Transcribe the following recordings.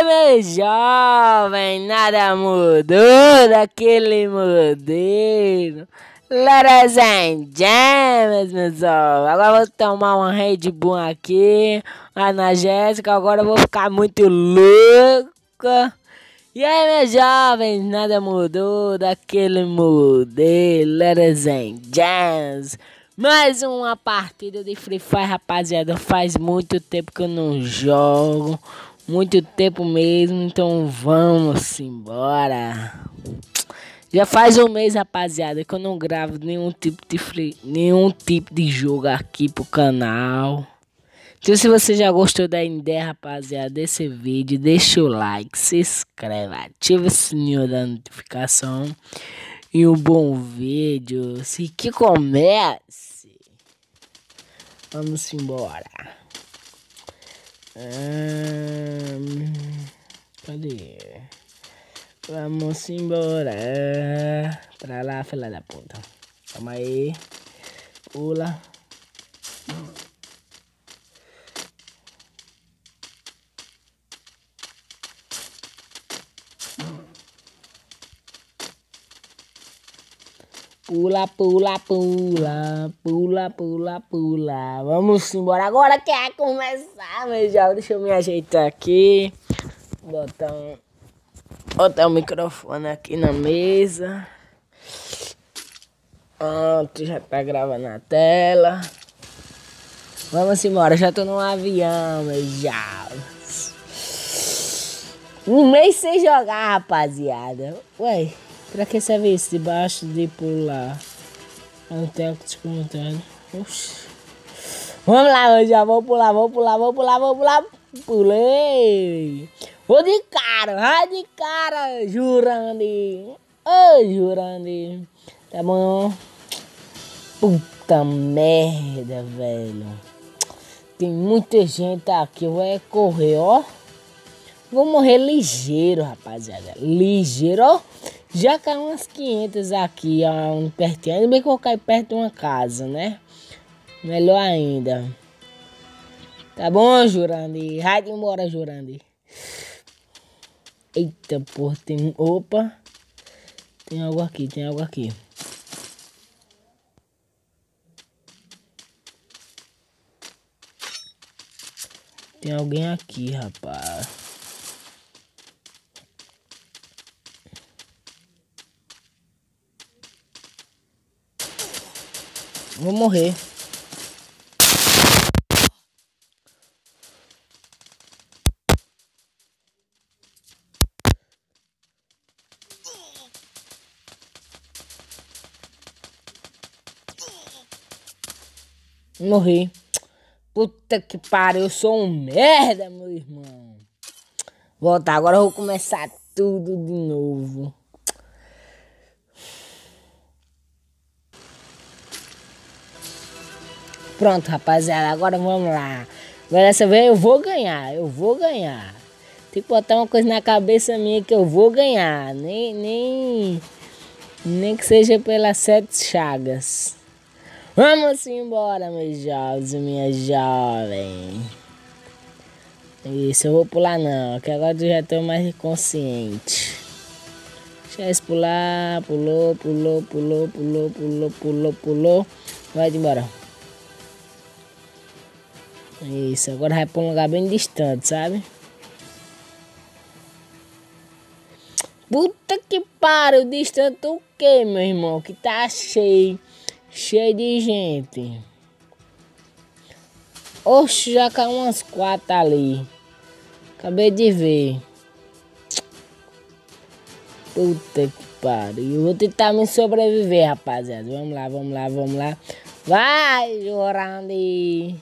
meu jovem, nada mudou daquele modelo. Ladies and gentlemen, meus jovens. Agora vou tomar uma Red Bull aqui, analgésica. Agora eu vou ficar muito louca. E aí, meus jovens, nada mudou daquele modelo. Ladies and gentlemen. Mais uma partida de Free Fire, rapaziada. Faz muito tempo que eu não jogo. Muito tempo mesmo, então vamos embora. Já faz um mês, rapaziada, que eu não gravo nenhum tipo de jogo aqui pro canal. Então, se você já gostou da ideia, rapaziada, desse vídeo, deixa o like, se inscreve, ativa o sininho da notificação. E um bom vídeo. Se que comece. Vamos embora. Cadê? Vamos embora. Pra lá, filha da puta. Calma aí. Pula. Pula, pula, pula. Pula, pula, pula. Vamos embora. Agora quer começar, meu jovem. Deixa eu me ajeitar aqui. Botar o microfone aqui na mesa. Pronto, já tá gravando na tela. Vamos embora, já tô num avião, meu jovens. Um mês sem jogar, rapaziada. Ué, pra que serve isso? Debaixo de pular. Eu não tenho que te contando. Vamos lá, meu jovem. Vou pular. Pulei. Vou de cara, vai de cara, Jurandir. Ô, Jurandir. Tá bom? Puta merda, velho. Tem muita gente aqui. Eu vou correr, ó. Vou morrer ligeiro, rapaziada. Ligeiro, ó. Já caiu umas 500 aqui, ó. Pertinho. Ainda bem que eu vou cair perto de uma casa, né? Melhor ainda. Tá bom, Jurandir? Vai embora, Jurandir. Eita, porra. Tem... Opa. Tem algo aqui. Tem alguém aqui, rapaz. Vou morrer. Morri. Puta que pariu, eu sou um merda, meu irmão. Voltar, agora eu vou começar tudo de novo. Pronto, rapaziada, agora vamos lá. Dessa vez eu vou ganhar. Tem que botar uma coisa na cabeça minha que eu vou ganhar. Nem que seja pelas 7 chagas. Vamos embora, meus jovens e minhas jovens. Isso, eu vou pular não, que agora eu já tô mais consciente. Deixa eles pular, pulou. Vai embora. Isso, agora vai pra um lugar bem distante, sabe? Puta que pariu, distante o que, meu irmão? Que tá cheio de gente. Oxe, já caiu umas 4 ali. Acabei de ver. Puta que pariu. Eu vou tentar me sobreviver, rapaziada. Vamos lá. Vai, Jurandir.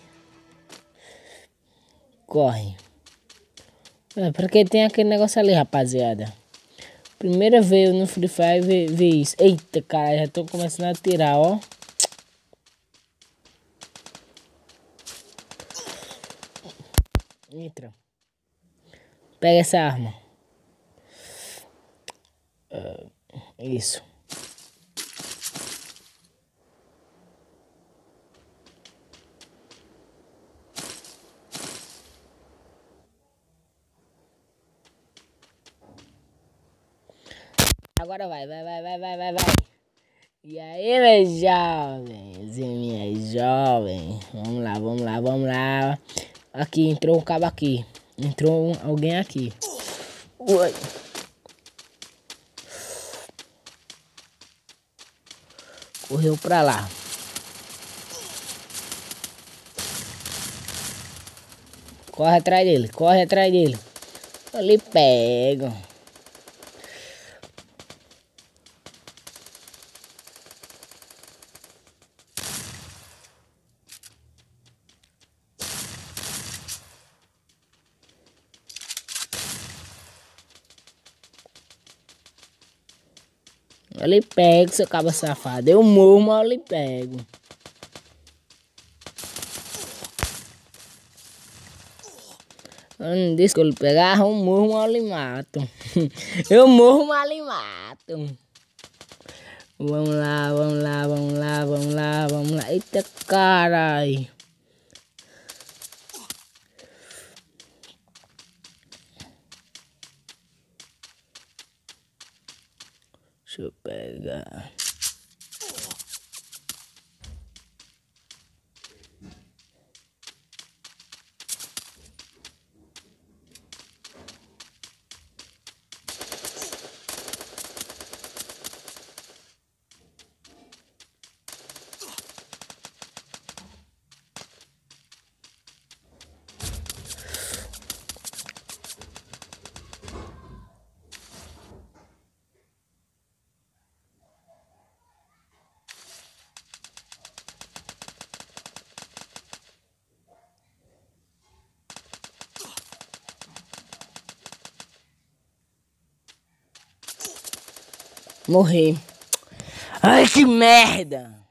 Corre. Porque tem aquele negócio ali, rapaziada. Primeira vez no Free Fire ver isso. Eita, cara, já tô começando a tirar, ó. Entra. Pega essa arma. Isso. agora vai, vai. E aí, meus jovens e minhas jovens, vamos lá. Aqui, entrou um cabo aqui, entrou alguém aqui. Ui. Correu pra lá. Corre atrás dele. Ali pega. Eu lhe pego, seu cabo safado. Eu morro, mas eu lhe pego. Eu não disse que eu lhe pegava, eu morro, mas eu lhe mato. Eu morro, mas eu lhe mato. Vamos lá. Eita, carai. Deixa eu pegar. Morri. Ai, que merda!